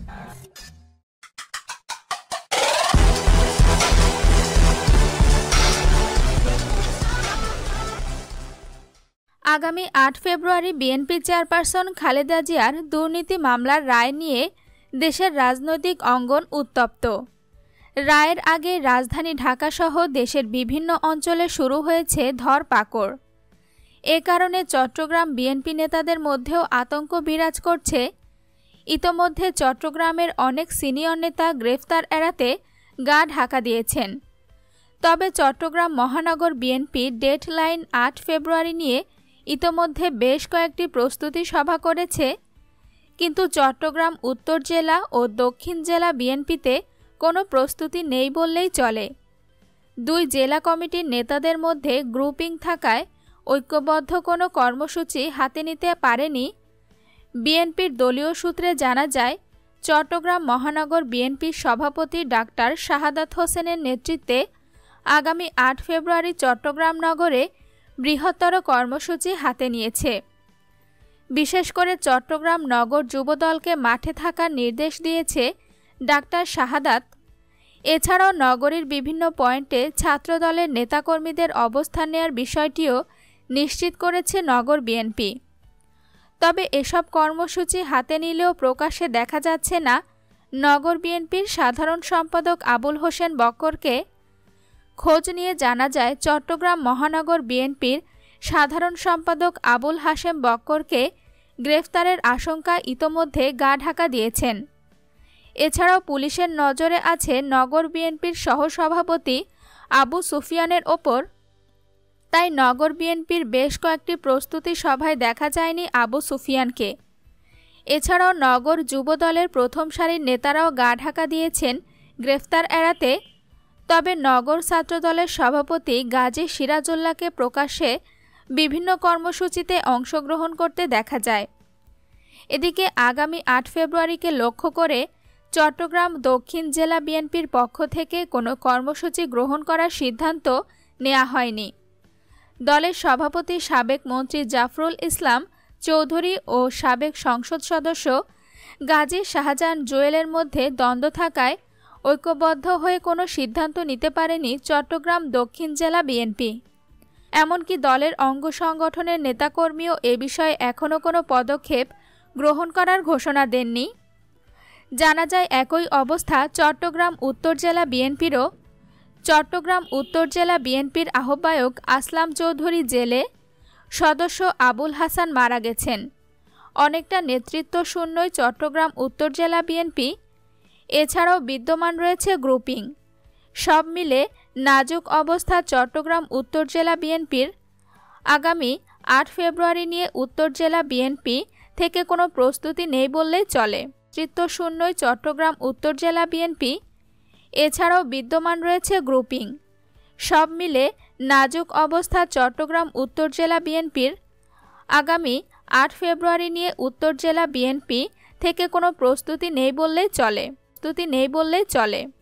আগামী ৮ ফেব্রুয়ারি BNP chairperson Khaleda জিয়ার দুর্নীতি মামলার রায় নিয়ে দেশের রাজনৈতিক অঙ্গন উত্তপ্ত। রায়ের আগে রাজধানী ঢাকাসহ দেশের বিভিন্ন অঞ্চলে শুরু হয়েছে ধরপাকড়। এ কারণে চট্টগ্রাম বিএনপি নেতাদের মধ্যেও আতঙ্ক বিরাজ করছে। ইতোমধ্যে চট্টগ্রামের অনেক সিনিয়র নেতা গ্রেফতার এড়াতে গা ঢাকা দিয়েছেন। তবে চট্টগ্রাম মহানগর বিএনপি ডেডলাইন ৮ ফেব্রুয়ারি নিয়ে ইতোমধ্যে বেশ কয়েকটি প্রস্তুতি সভা করেছে, কিন্তু চট্টগ্রাম উত্তর জেলা ও দক্ষিণ জেলা বিএনপিতে কোনো প্রস্তুতি নেই বললেই চলে। দুই জেলা কমিটির নেতাদের মধ্যে গ্রুপিং থাকায় ঐক্যবদ্ধ কোনো কর্মসূচি হাতে নিতে পারেনি। বিএনপির দলীয় সূত্রে জানা যায়, চট্টগ্রাম মহানগর বিএনপির সভাপতি ডাক্তার শাহাদাত হোসেনের নেতৃত্বে আগামী ৮ ফেব্রুয়ারি চট্টগ্রাম নগরে বৃহত্তর কর্মসূচি হাতে নিয়েছে। বিশেষ করে চট্টগ্রাম নগর যুবদলকে মাঠে থাকার নির্দেশ দিয়েছে ডাক্তার শাহাদাত। এছাড়াও নগরীর বিভিন্ন পয়েন্টে ছাত্রদলের নেতাকর্মীদের অবস্থান নেয়ার বিষয়টিও নিশ্চিত করেছে নগর বিএনপি। তবে এসব কর্মসূচি হাতে নিলেও প্রকাশ্যে দেখা যাচ্ছে না নগর বিএনপির সাধারণ সম্পাদক আবুল হোসেন বক্করকে। খোঁজ নিয়ে জানা যায়, চট্টগ্রাম মহানগর বিএনপির সাধারণ সম্পাদক আবুল হাশেম বক্করকে গ্রেফতারের আশঙ্কা ইতোমধ্যে গা ঢাকা দিয়েছেন। এছাড়াও পুলিশের নজরে আছে নগর বিএনপির সহসভাপতি আবু সুফিয়ানের ওপর। তাই নগর বিএনপির বেশ কয়েকটি প্রস্তুতি সভায় দেখা যায়নি আবু সুফিয়ানকে। এছাড়াও নগর যুবদলের প্রথম সারির নেতারাও গা ঢাকা দিয়েছেন গ্রেফতার এড়াতে। তবে নগর ছাত্রদলের সভাপতি গাজী সিরাজউল্লাহকে প্রকাশ্যে বিভিন্ন কর্মসূচিতে অংশগ্রহণ করতে দেখা যায়। এদিকে আগামী ৮ ফেব্রুয়ারিকে লক্ষ্য করে চট্টগ্রাম দক্ষিণ জেলা বিএনপির পক্ষ থেকে কোনো কর্মসূচি গ্রহণ করার সিদ্ধান্ত নেওয়া হয়নি। দলের সভাপতি সাবেক মন্ত্রী জাফরুল ইসলাম চৌধুরী ও সাবেক সংসদ সদস্য গাজী শাহজাহান জুয়েলের মধ্যে দ্বন্দ্ব থাকায় ঐক্যবদ্ধ হয়ে কোনো সিদ্ধান্ত নিতে পারেনি চট্টগ্রাম দক্ষিণ জেলা বিএনপি। এমনকি দলের অঙ্গ সংগঠনের নেতাকর্মীও এ বিষয়ে এখনও কোনো পদক্ষেপ গ্রহণ করার ঘোষণা দেননি। জানা যায়, একই অবস্থা চট্টগ্রাম উত্তর জেলা বিএনপিরও। চট্টগ্রাম উত্তর জেলা বিএনপির আহ্বায়ক আসলাম চৌধুরী জেলে, সদস্য আবুল হাসান মারা গেছেন। অনেকটা নেতৃত্ব শূন্যই চট্টগ্রাম উত্তর জেলা বিএনপি। এছাড়াও বিদ্যমান রয়েছে গ্রুপিং। সব মিলে নাজুক অবস্থা চট্টগ্রাম উত্তর জেলা বিএনপির। আগামী ৮ ফেব্রুয়ারি নিয়ে উত্তর জেলা বিএনপি থেকে কোনো প্রস্তুতি নেই বললেই চলে। নেতৃত্ব শূন্যই চট্টগ্রাম উত্তর জেলা বিএনপি। এছাড়াও বিদ্যমান রয়েছে গ্রুপিং। সব মিলে নাজুক অবস্থা চট্টগ্রাম উত্তর জেলা বিএনপির। আগামী ৮ ফেব্রুয়ারি নিয়ে উত্তর জেলা বিএনপি থেকে কোনো প্রস্তুতি নেই বললেই চলে।